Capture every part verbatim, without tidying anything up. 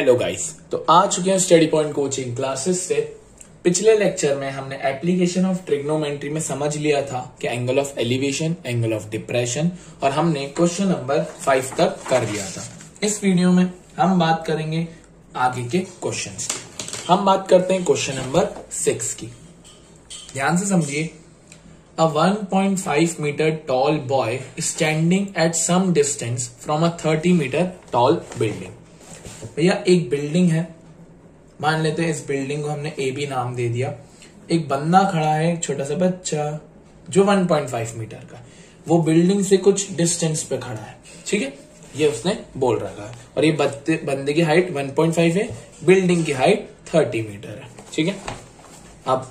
Hello guys, तो आ चुके हैं स्टडी पॉइंट कोचिंग क्लासेस से। पिछले लेक्चर में हमने एप्लीकेशन ऑफ ट्रिग्नोमेट्री में समझ लिया था कि angle of elevation, angle of depression, और हमने क्वेश्चन नंबर फाइव तक कर लिया था। इस वीडियो में हम बात करेंगे आगे के क्वेश्चंस की। हम बात करते हैं क्वेश्चन नंबर सिक्स की। ध्यान से समझिए। A one point five meter tall boy is standing at some distance from a thirty meter tall building. भैया एक बिल्डिंग है, मान लेते हैं इस बिल्डिंग को हमने ए बी नाम दे दिया। एक बंदा खड़ा है, एक छोटा सा बच्चा जो वन पॉइंट फाइव मीटर का, वो बिल्डिंग से कुछ डिस्टेंस पे खड़ा है। ठीक है, ये उसने बोल रखा है। और ये बंदे की हाइट वन पॉइंट फाइव है, बिल्डिंग की हाइट थर्टी मीटर है। ठीक है, अब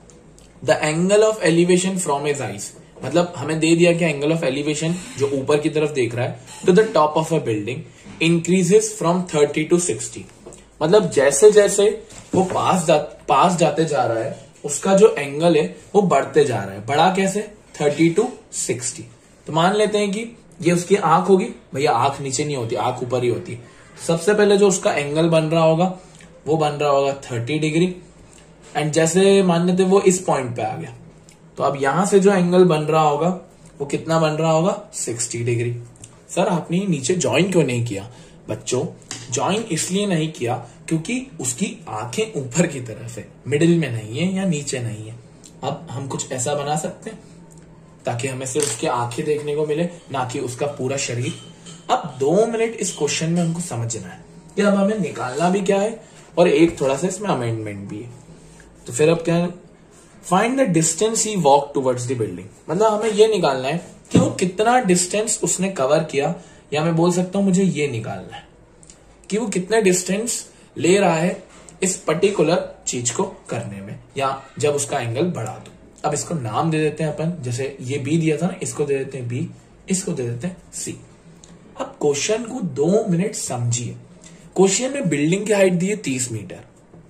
the angle of elevation from his eyes, मतलब हमें दे दिया कि एंगल ऑफ एलिवेशन जो ऊपर की तरफ देख रहा है to the top of a building increases from thirty to sixty. मतलब जैसे जैसे वो पास जा, पास जाते जा रहा है उसका जो एंगल है वो बढ़ते जा रहा है। बढ़ा कैसे? Thirty to sixty. तो मान लेते हैं कि ये उसकी आंख होगी। भैया आंख नीचे नहीं होती, आंख ऊपर ही होती है। सबसे पहले जो उसका एंगल बन रहा होगा वो बन रहा होगा थर्टी डिग्री। एंड जैसे मान लेते वो इस पॉइंट पे आ गया, तो अब यहां से जो एंगल बन रहा होगा वो कितना बन रहा होगा? Sixty degree. सर आपने नीचे ज्वाइन क्यों नहीं किया? बच्चों ज्वाइन इसलिए नहीं किया क्योंकि उसकी आंखें ऊपर की तरफ है, मिडिल में नहीं है या नीचे नहीं है। अब हम कुछ ऐसा बना सकते हैं ताकि हमें सिर्फ उसकी आंखें देखने को मिले, ना कि उसका पूरा शरीर। अब दो मिनट इस क्वेश्चन में हमको समझना है कि अब हमें निकालना भी क्या है और एक थोड़ा सा इसमें अमेंडमेंट भी है। तो फिर अब क्या है? Find the distance he walk towards the building. मतलब हमें ये निकालना है कि वो कितना डिस्टेंस उसने कवर किया, या मैं बोल सकता हूं मुझे ये निकालना है कि वो कितना डिस्टेंस ले रहा है इस पर्टिकुलर चीज को करने में, या जब उसका एंगल बढ़ा दो। अब इसको नाम दे देते हैं अपन, जैसे ये बी दिया था ना, इसको दे देते हैं बी, इसको दे देते हैं सी। अब क्वेश्चन को दो मिनट समझिए। क्वेश्चन में बिल्डिंग की हाइट दी है तीस मीटर,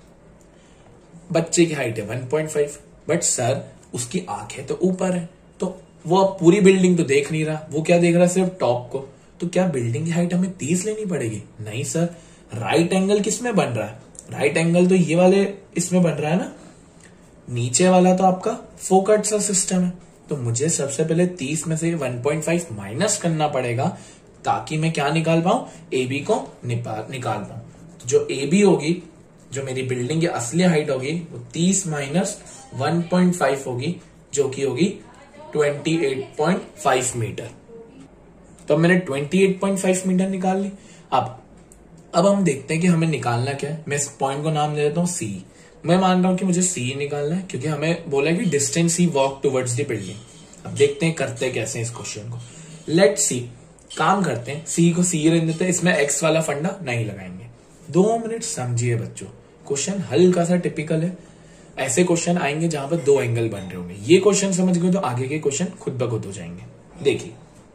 बच्चे की हाइट है one point five, but sir उसकी आंखें तो ऊपर है, तो वो अब पूरी बिल्डिंग तो देख नहीं रहा, वो क्या देख रहा है? सिर्फ टॉप को। तो क्या बिल्डिंग की हाइट हमें तीस लेनी पड़ेगी? नहीं सर। राइट एंगल किस में बन रहा है? राइट एंगल तो ये वाले इसमें बन रहा है ना, नीचे वाला तो आपका फोकट सा सिस्टम है। तो मुझे सबसे पहले तीस में से वन पॉइंट फाइव माइनस करना पड़ेगा ताकि मैं क्या निकाल पाऊं? ए बी को निकाल पाऊं। जो ए बी होगी, जो मेरी बिल्डिंग की असली हाइट होगी, वो तीस माइनस वन पॉइंट फाइव होगी, जो कि होगी twenty eight point five metre. तो मैंने twenty eight point five metre निकाल ली। अब अब हम देखते हैं कि हमें निकालना क्या है। मैं इस पॉइंट को नाम दे देता हूं सी। मैं मान रहा हूं कि मुझे सी निकालना है क्योंकि हमें बोला है कि distance he walk towards the building. अब देखते हैं करते कैसे इस क्वेश्चन को। लेट सी, काम करते हैं, सी को सी रहने देते हैं, इसमें एक्स वाला फंडा नहीं लगाएंगे। दो मिनट समझिए बच्चों, क्वेश्चन हल्का सा टिपिकल है। ऐसे क्वेश्चन आएंगे जहां पर दो एंगल बन रहे होंगे। ये क्वेश्चन समझ गए तो आगे के क्वेश्चन खुद ब खुद हो जाएंगे। देखिए,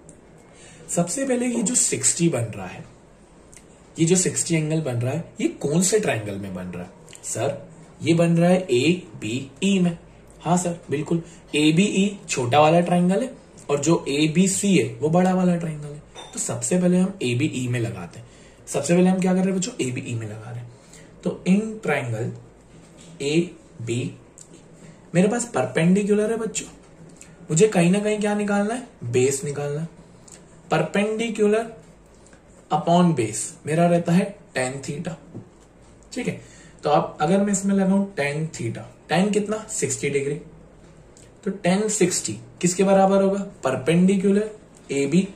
सबसे पहले ये जो सिक्सटी बन रहा है, ये जो सिक्सटी एंगल बन रहा है, ये कौन से ट्रायंगल में बन रहा है? सर ये बन रहा है ए बी ई में। हाँ सर बिल्कुल, ए बी ई छोटा वाला ट्रायंगल है और जो ए बी सी है वो बड़ा वाला ट्रायंगल है। तो सबसे पहले हम ए बी ई में लगाते हैं। सबसे पहले हम क्या कर रहे हैं बच्चों? ए बी ई में लगा रहे हैं। तो इन ट्रायंगल ए बी मेरे पास परपेंडिकुलर है बच्चों, मुझे कहीं ना कहीं क्या निकालना है? बेस निकालना है। परपेंडिकुलर अपॉन बेस मेरा रहता है टेन थीटा। ठीक है, तो अब अगर मैं इसमें लगाऊं टेन थीटा, टेन कितना? Sixty degree. तो टेन सिक्सटी किसके बराबर होगा? Perpendicular A B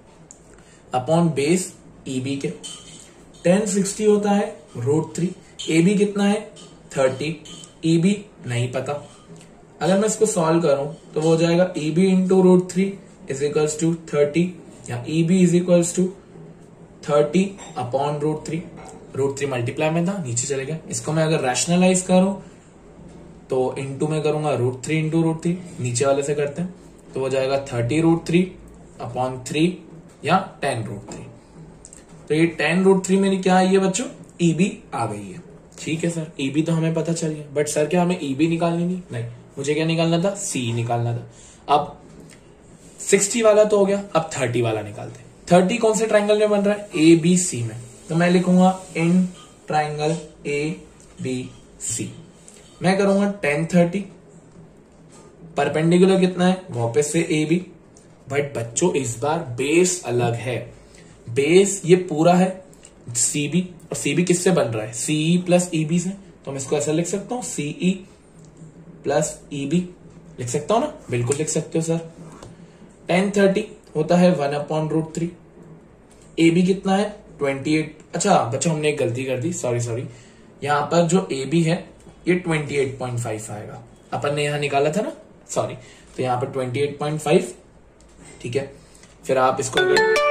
upon base E B के। टेन सिक्सटी होता है रूट थ्री। ए बी कितना है? थर्टी। ई बी नहीं पता। अगर मैं इसको सॉल्व करूं तो वो हो जाएगा E B into root three is equals to thirty, या E B is equals to thirty upon root three. Root three multiply में था, नीचे चले गया। इसको मैं अगर रैशनलाइज करूं तो इंटू में करूंगा root three into root three, नीचे वाले से करते हैं तो हो जाएगा thirty root three upon three या टेन रूट थ्री। तो ये टेन रूट थ्री मेरी क्या आई है बच्चों? ई बी आ गई है। ठीक है सर, ई बी तो हमें पता चल गया, बट सर क्या हमें ई बी निकालनी नहीं? नहीं, मुझे क्या निकालना था? सी निकालना था। अब सिक्सटी वाला तो हो गया, अब थर्टी वाला निकालते हैं। थर्टी कौन से ट्रायंगल में बन रहा है? ए बी सी में। तो मैं लिखूंगा इन ट्राइंगल ए बी सी। मैं करूंगा टेन थर्टी, परपेंडिकुलर कितना है वापस से ए बी, बट बच्चों इस बार बेस अलग है। बेस ये पूरा है सीबी, और सीबी किससे बन रहा है सीई प्लस ईबी से, तो मैं इसको ऐसा लिख सकता हूं सीई प्लस ईबी, लिख सकता हूं ना, बिल्कुल लिख सकते हो सर। टेन थर्टी होता है one upon root three, A B कितना है ट्वेंटी एट। अच्छा बच्चों हमने एक गलती कर दी, सॉरी सॉरी, यहां पर जो ए बी है ये ट्वेंटी एट पॉइंट फाइव आएगा, अपन ने यहां निकाला था ना, सॉरी, तो यहां पर ट्वेंटी एट पॉइंट फाइव, ठीक है। फिर आप इसको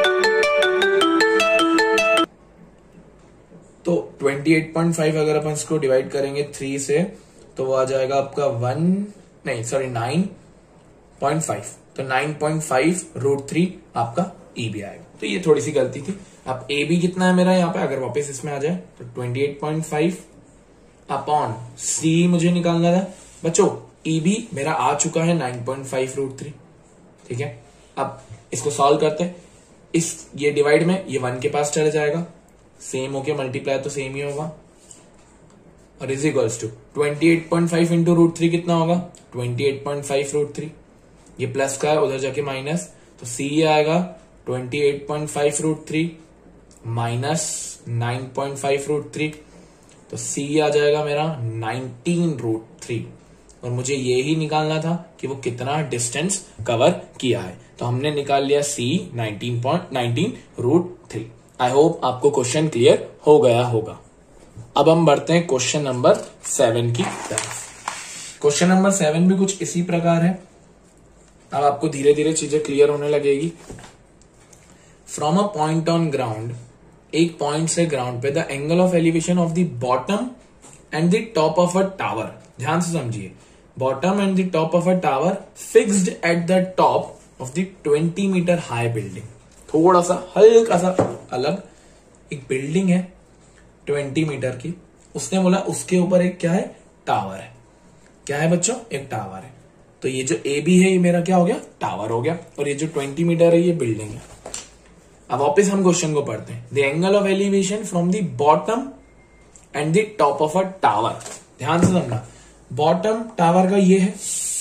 तो ट्वेंटी एट पॉइंट फाइव अगर अपन इसको डिवाइड करेंगे थ्री से तो वो आ जाएगा आपका वन नहीं सॉरी नाइन पॉइंट फाइव, तो nine point five root three आपका ई बी आएगा। तो ये थोड़ी सी गलती थी। अब ए बी कितना है मेरा यहाँ पे, अगर वापस इसमें आ जाए तो twenty eight point five upon C मुझे निकालना था बच्चों, ई बी मेरा आ चुका है nine point five root three, ठीक है। अब इसको सॉल्व करते हैं, इस ये डिवाइड में ये वन के पास चले जाएगा, सेम होके मल्टीप्लाई तो सेम ही होगा, और is equals to twenty eight point five into root three कितना होगा twenty eight point five root three, ये प्लस का है उधर जाके माइनस, तो सी आएगा twenty eight point five root three minus nine point five root three, तो सी आ जाएगा मेरा नाइनटीन रूट थ्री, और मुझे ये ही निकालना था कि वो कितना डिस्टेंस कवर किया है, तो हमने निकाल लिया C nineteen point nineteen root three. I hope आपको क्वेश्चन क्लियर हो गया होगा। अब हम बढ़ते हैं क्वेश्चन नंबर सेवन की तरफ। क्वेश्चन नंबर सेवन भी कुछ इसी प्रकार है। अब आपको धीरे धीरे चीजें क्लियर होने लगेगी। From a point on ground, एक पॉइंट से ग्राउंड पे the angle of elevation of the bottom and the top of a tower, ध्यान से समझिए, bottom and the top of a tower fixed at the top of the twenty metre high building. थोड़ा सा हल्का सा अलग, एक बिल्डिंग है ट्वेंटी मीटर की, उसने बोला उसके ऊपर एक क्या है टावर है। क्या है बच्चों, एक टावर है। तो ये जो ए बी है ये मेरा क्या हो गया टावर हो गया, और ये जो ट्वेंटी मीटर है ये बिल्डिंग है। अब वापस हम क्वेश्चन को पढ़ते हैं। The angle of elevation from the bottom and the top of a tower, ध्यान से समझना, बॉटम टावर का ये है,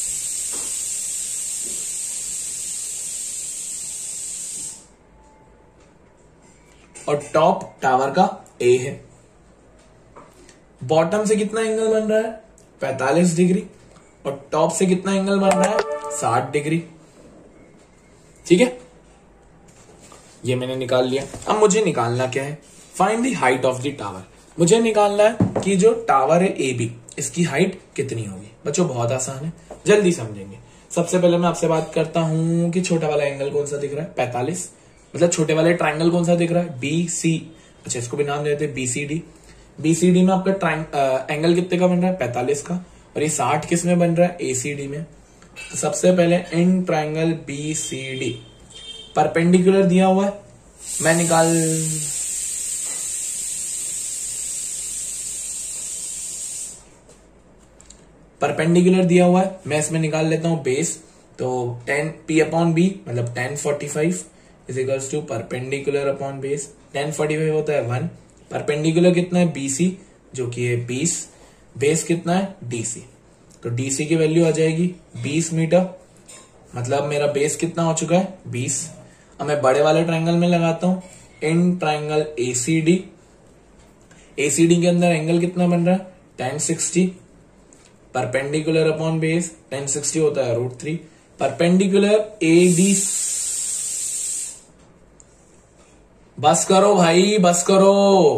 और टॉप टावर का ए है। बॉटम से कितना एंगल बन रहा है पैंतालीस डिग्री, और टॉप से कितना एंगल बन रहा है साठ डिग्री, ठीक है। ये मैंने निकाल लिया। अब मुझे निकालना क्या है, find the height of the tower. मुझे निकालना है कि जो टावर है ए बी, इसकी हाइट कितनी होगी। बच्चों बहुत आसान है, जल्दी समझेंगे। सबसे पहले मैं आपसे बात करता हूं कि छोटा वाला एंगल कौन सा दिख रहा है पैंतालीस, मतलब छोटे वाले ट्राइंगल कौन सा दिख रहा है बी सी। अच्छा इसको भी नाम देते हैं B C D. B C D में आपका ट्राइंग एंगल कितने का बन रहा है पैंतालीस का, और ये साठ किस में बन रहा है ए सी डी में। तो सबसे पहले in triangle B C D perpendicular दिया हुआ है, मैं निकाल परपेंडिकुलर दिया हुआ है, मैं इसमें निकाल लेता हूं बेस। तो टेन पी अपॉन बी मतलब tan forty five is equals to perpendicular upon base. Tan forty five होता है वन, परपेंडिकुलर कितना है बीसी जो कि है बीस, बेस कितना है डीसी, तो डीसी की वैल्यू आ जाएगी बीस मीटर, मतलब मेरा बेस कितना हो चुका है बीस। अब मैं बड़े वाले ट्राइंगल में लगाता हूं इन ट्राइंगल एसीडी। एसीडी के अंदर एंगल कितना बन रहा है tan sixty, perpendicular upon base tan sixty होता है रूट थ्री, परपेंडिकुलर एडी। बस करो भाई बस करो,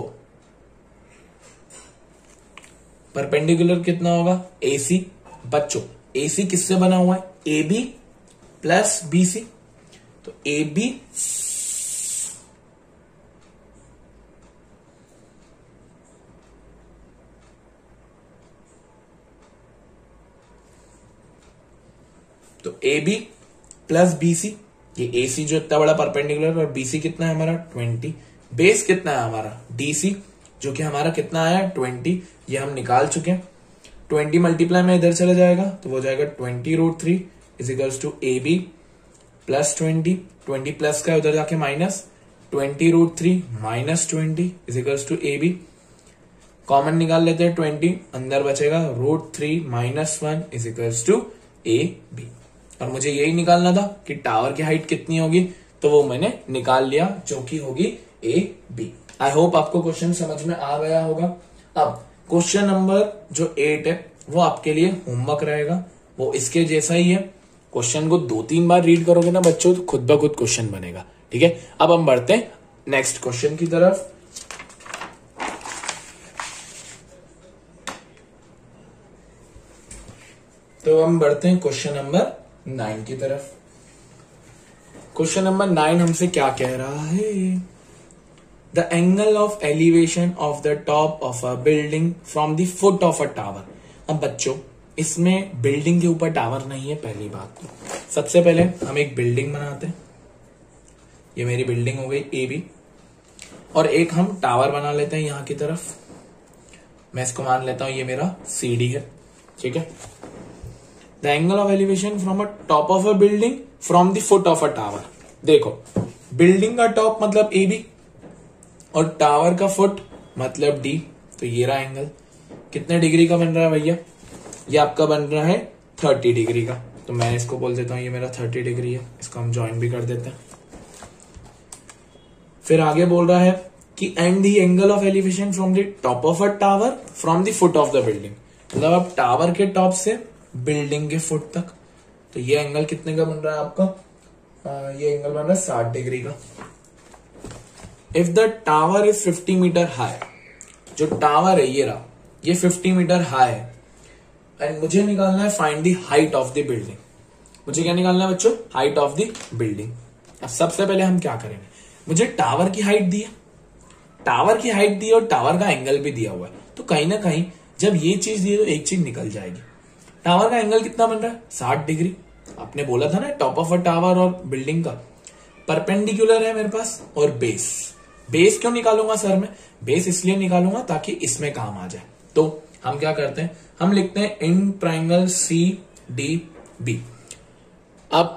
परपेंडिकुलर कितना होगा एसी। बच्चों एसी किससे बना हुआ है ए बी प्लस बीसी, तो ए बी तो ए बी प्लस बीसी, ये एसी जो इतना बड़ा परपेंडिकुलर, और बीसी कितना है हमारा ट्वेंटी, बेस कितना है हमारा डीसी जो कि हमारा कितना आया ट्वेंटी, ये हम निकाल चुके हैं। ट्वेंटी मल्टीप्लाई में इधर चला जाएगा तो वो जाएगा twenty root three is equals to A B plus twenty, twenty plus का उधर जाके minus, twenty root three minus twenty is equals to A B. Common निकाल लेते हैं ट्वेंटी, अंदर बचेगा root three minus one is equals to A B. और मुझे यही निकालना था कि टावर की हाइट कितनी होगी, तो वो मैंने निकाल लिया जो कि होगी ए बी। आई होप आपको क्वेश्चन समझ में आ गया होगा। अब क्वेश्चन नंबर जो एट है वो आपके लिए होमवर्क रहेगा, वो इसके जैसा ही है। क्वेश्चन को दो तीन बार रीड करोगे ना बच्चों तो खुद ब खुद क्वेश्चन बनेगा। ठीक है, अब हम बढ़ते हैं नेक्स्ट क्वेश्चन की तरफ। तो हम बढ़ते हैं क्वेश्चन नंबर नाइन की तरफ। क्वेश्चन नंबर नाइन हमसे क्या कह रहा है, the angle of elevation of the top of a building from the foot of a tower. अब बच्चों इसमें बिल्डिंग के ऊपर टावर नहीं है, पहली बात तो सबसे पहले हम एक बिल्डिंग बनाते हैं। ये मेरी बिल्डिंग हो गई ए बी, और एक हम टावर बना लेते हैं यहां की तरफ। मैं इसको मान लेता हूं ये मेरा सी डी है। ठीक है, the angle of elevation from a top of a building from the foot of a tower. देखो बिल्डिंग का टॉप मतलब ए बी और टावर का फुट मतलब डी, तो ये रहा एंगल। कितने डिग्री का बन रहा है भैया, ये आपका बन रहा है थर्टी डिग्री का। तो मैं इसको बोल देता हूं ये मेरा थर्टी डिग्री है, इसको हम ज्वाइन भी कर देते हैं। फिर आगे बोल रहा है कि and the angle of elevation from the top of a tower from the foot of the building, मतलब आप टावर के टॉप से बिल्डिंग के फुट तक। तो ये एंगल कितने का बन रहा है आपका, आ, ये एंगल बन रहा है साठ डिग्री का। If the tower is fifty metre high, जो टावर है ये रहा, ये फिफ्टी मीटर हाई है, एंड मुझे निकालना है find the height of the building. मुझे क्या निकालना है बच्चों, हाइट ऑफ द बिल्डिंग। अब सबसे पहले हम क्या करेंगे, मुझे टावर की हाइट दी है, टावर की हाइट दी है और टावर का एंगल भी दिया हुआ है, तो कहीं ना कहीं जब ये चीज दी है तो एक चीज निकल जाएगी। टावर का एंगल कितना बन रहा है, साठ डिग्री। आपने बोला था ना टॉप ऑफ अ टावर और बिल्डिंग का परपेंडिकुलर है मेरे पास, और बेस। बेस क्यों निकालूंगा सर मैं, बेस इसलिए निकालूंगा ताकि इसमें काम आ जाए। तो हम क्या करते हैं, हम लिखते हैं in triangle C D B. अब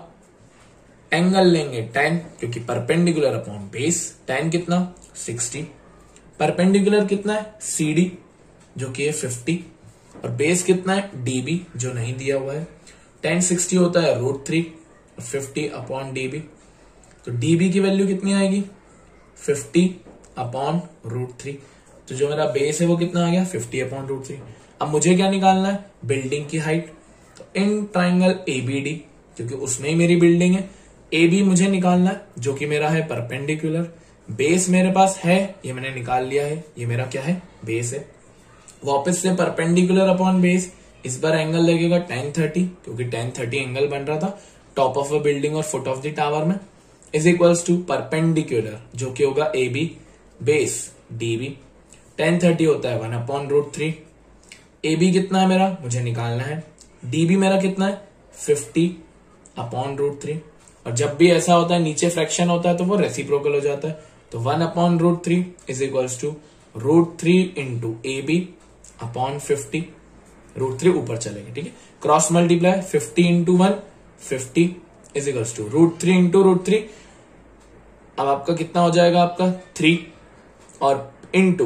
एंगल लेंगे टेन, क्योंकि परपेंडिकुलर अपॉन बेस, टेन कितना सिक्सटी, परपेंडिकुलर कितना है सी डी जो कि है फिफ्टी, और बेस कितना है डीबी जो नहीं दिया हुआ है। टेन सिक्सटी होता है root three, fifty upon DB, तो डीबी की वैल्यू कितनी आएगी फिफ्टी अपॉन रूट थ्री। तो जो मेरा बेस है वो कितना आ गया फिफ्टी अपॉन रूट थ्री। अब मुझे क्या निकालना है, बिल्डिंग की हाइट। तो in triangle A B D, क्योंकि उसमें ही मेरी बिल्डिंग है, ए बी मुझे निकालना है जो कि मेरा है परपेंडिकुलर। बेस मेरे पास है, ये मैंने निकाल लिया है, ये मेरा क्या है बेस है। वापस से परपेंडिकुलर अपॉन बेस, इस बार एंगल लगेगा टेन थर्टी, क्योंकि टेन थर्टी एंगल बन रहा था टॉप ऑफ अ बिल्डिंग और फुट ऑफ द टावर में, इज इक्वल्स टू परपेंडिकुलर जो कि होगा A B, base D B. Tan thirty होता है one upon root three. A B कितना है मेरा, मुझे निकालना है। डी बी मेरा कितना है फिफ्टी अपॉन रूट थ्री। और जब भी ऐसा होता है नीचे फ्रैक्शन होता है तो वो रेसिप्रोकल हो जाता है, तो one upon root three is equals to root three into A B upon fifty. Root three ऊपर चलेगा, ठीक है, cross multiply fifty into one, fifty is equals to root three into root three. अब आपका कितना हो जाएगा, आपका थ्री, और इंटू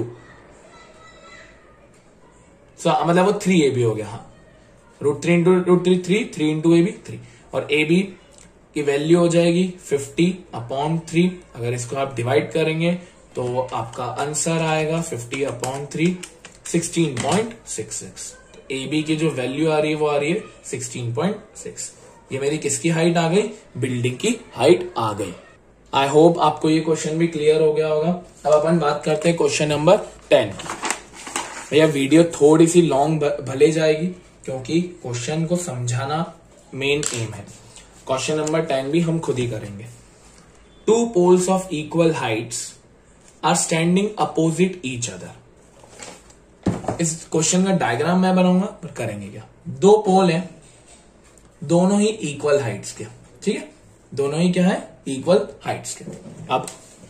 मतलब वो थ्री ए बी हो गया। हाँ, root three into root three three, three into A B three, और ए बी की वैल्यू हो जाएगी फिफ्टी अपॉन थ्री। अगर इसको आप डिवाइड करेंगे तो आपका आंसर आएगा fifty upon three, sixteen point six six. तो ए बी की जो वैल्यू आ रही है वो आ रही है सिक्सटीन पॉइंट सिक्स। ये मेरी किसकी हाइट आ गई, बिल्डिंग की हाइट आ गई। आई होप आपको ये क्वेश्चन भी क्लियर हो गया होगा। अब अपन बात करते हैं क्वेश्चन नंबर टेन की। भैया वीडियो थोड़ी सी लॉन्ग भले जाएगी क्योंकि क्वेश्चन को समझाना मेन एम है। क्वेश्चन नंबर टेन भी हम खुद ही करेंगे। Two poles of equal heights are standing opposite each other. इस क्वेश्चन का डायग्राम मैं बनाऊंगा, पर करेंगे क्या, दो पोल हैं, दोनों ही इक्वल हाइट्स के, ठीक है, दोनों ही क्या है इक्वल हाइट्स के। अब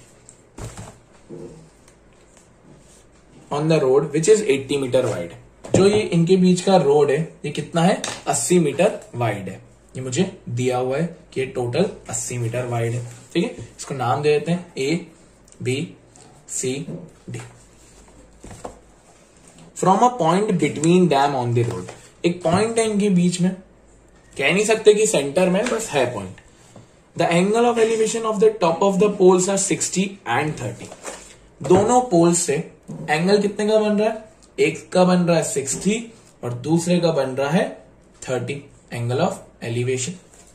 on the road which is eighty metre wide, जो ये इनके बीच का रोड है ये कितना है अस्सी मीटर वाइड है। ये मुझे दिया हुआ है कि टोटल अस्सी मीटर वाइड है, ठीक है। इसको नाम दे देते हैं A B C D. From a point between them on the road. एक पॉइंट है इनके बीच में, कह नहीं सकते कि सेंटर में, बस है point. The angle of elevation of the top of the poles are sixty and thirty. दोनों पोल्स से एंगल कितने का बन रहा है? एक का बन रहा है सिक्सटी और दूसरे का बन रहा है thirty, angle of elevation.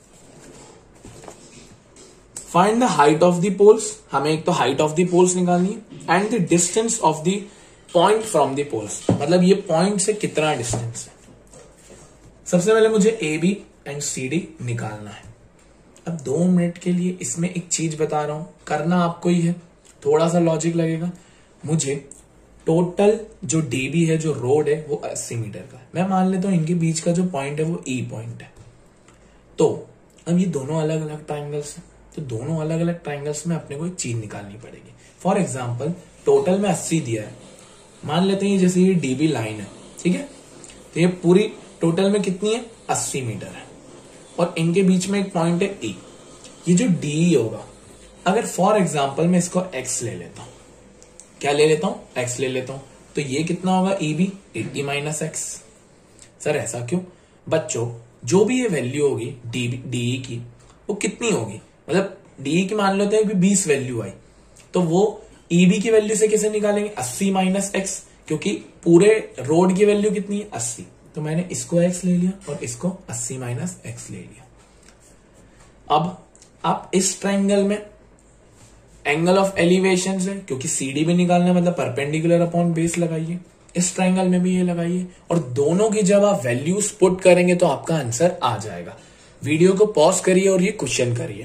Find the height of the poles. हमें एक तो हाइट ऑफ द पोल्स निकालनी है and the distance of the point from the poles, मतलब ये पॉइंट से कितना डिस्टेंस है। सबसे पहले मुझे A B and C D निकालना है। अब दो मिनट के लिए इसमें एक चीज बता रहा हूं, करना आपको ही है, थोड़ा सा लॉजिक लगेगा। मुझे टोटल जो डीबी है, जो रोड है, वो अस्सी मीटर का है। मैं मान लेता हूं इनके बीच का जो पॉइंट है वो ई पॉइंट है। तो अब ये दोनों अलग अलग ट्राइंगल्स हैं, तो दोनों अलग अलग ट्राइंगल्स में अपने को एक चीज निकालनी पड़ेगी। फॉर एग्जाम्पल टोटल में अस्सी दिया है, मान लेते हैं जैसे ये डीबी लाइन है, ठीक है, तो ये पूरी टोटल में कितनी है? अस्सी मीटर है और इनके बीच में एक पॉइंट है ई। ये जो डी होगा, अगर फॉर एग्जाम्पल मैं इसको एक्स ले लेता हूं, क्या ले लेता हूं? एक्स ले लेता हूं, तो ये कितना होगा? E B eighty minus X. Sir ऐसा क्यों? बच्चों जो भी ये वैल्यू होगी डी डी की, वो कितनी होगी? मतलब डी की मान लेते हैं बीस वैल्यू आई, तो वो ईबी की वैल्यू से कैसे निकालेंगे? अस्सी माइनस एक्स, क्योंकि पूरे रोड की वैल्यू कितनी है? अस्सी। तो मैंने इसको एक्स ले लिया और इसको अस्सी माइनस एक्स ले लिया। अब आप इस ट्राइंगल में एंगल ऑफ एलिवेशन है, क्योंकि सीडी भी निकालना है, मतलब परपेंडिकुलर अपॉन बेस लगाइए। इस ट्राइंगल में भी ये लगाइए और दोनों की जब आप वैल्यूज पुट करेंगे तो आपका आंसर आ जाएगा। वीडियो को पॉज करिए और ये क्वेश्चन करिए।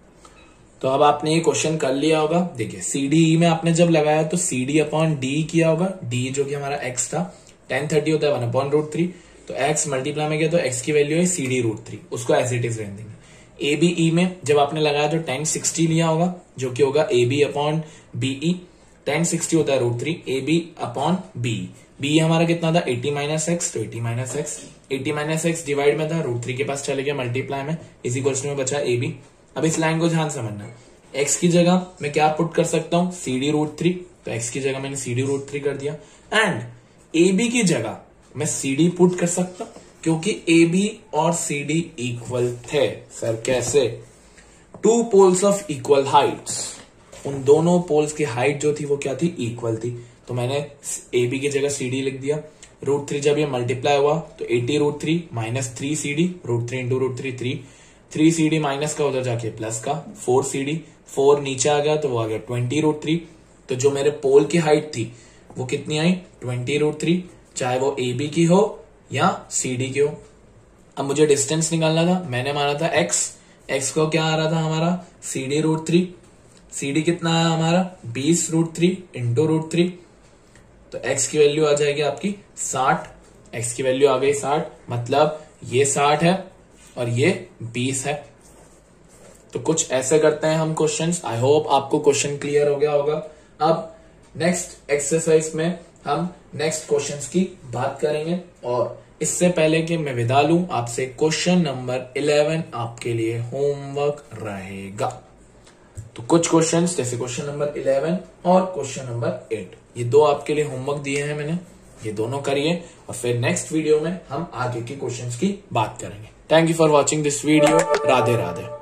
तो अब आपने ये क्वेश्चन कर लिया होगा। देखिए सी डी ई में आपने जब लगाया तो सी डी अपॉन डी किया होगा, डी जो कि हमारा एक्स था, टेन थर्टी होता है वन अपॉन रूट थ्री, तो एक्स मल्टीप्लाई में गया तो एक्स की वैल्यू है सी डी रूट थ्री, उसको एज इट इज रहने देंगे। ए बी ई में जब आपने लगाया तो टेन सिक्सटी लिया होगा, जो कि होगा A B upon B E, tan sixty होता है root three, A B upon B, B हमारा कितना था? एटी माइनस एक्स, तो eighty minus X, eighty minus X divide में था, रूट थ्री के पास चले गया मल्टीप्लाई में, इसी क्वेश्चन में बचा ए बी। अब इस लाइन को ध्यान समझना, x की जगह मैं क्या पुट कर सकता हूं? सी डी रूट थ्री, तो x की जगह मैंने सी डी रूट थ्री कर दिया, एंड ए बी की जगह मैं सी डी पुट कर सकता हूं, क्योंकि ए बी और सी डी इक्वल थे। सर कैसे? Two poles of equal heights, उन दोनों पोल्स की हाइट जो थी वो क्या थी? इक्वल थी, तो मैंने ए बी की जगह सी डी लिख दिया। रूट थ्री जब ये मल्टीप्लाई हुआ तो eighty root three minus three C D, root three into root three three, three C D minus का उधर जाके प्लस का, फोर सी डी, फोर नीचे आ गया तो वो आ गया ट्वेंटी रूट थ्री। तो जो मेरे पोल की हाइट थी वो कितनी आई? ट्वेंटी रूट थ्री, चाहे वो ए बी की हो या सी डी की हो। अब मुझे डिस्टेंस निकालना था, मैंने माना था एक्स, एक्स को क्या आ रहा था हमारा? C D root three, C D कितना आया हमारा? बीस root three into root three, तो एक्स की वैल्यू आ जाएगी आपकी साठ, एक्स की वैल्यू आ गई साठ, मतलब ये साठ है और ये बीस है। तो कुछ ऐसे करते हैं हम क्वेश्चंस। आई होप आपको क्वेश्चन क्लियर हो गया होगा। अब नेक्स्ट एक्सरसाइज में हम नेक्स्ट क्वेश्चंस की बात करेंगे, और इससे पहले कि मैं विदा लूं आपसे, क्वेश्चन नंबर इलेवन आपके लिए होमवर्क रहेगा। तो कुछ क्वेश्चंस जैसे क्वेश्चन नंबर इलेवन और क्वेश्चन नंबर एट, ये दो आपके लिए होमवर्क दिए हैं मैंने, ये दोनों करिए और फिर नेक्स्ट वीडियो में हम आगे के क्वेश्चंस की बात करेंगे। Thank you for watching this video. Radhe Radhe.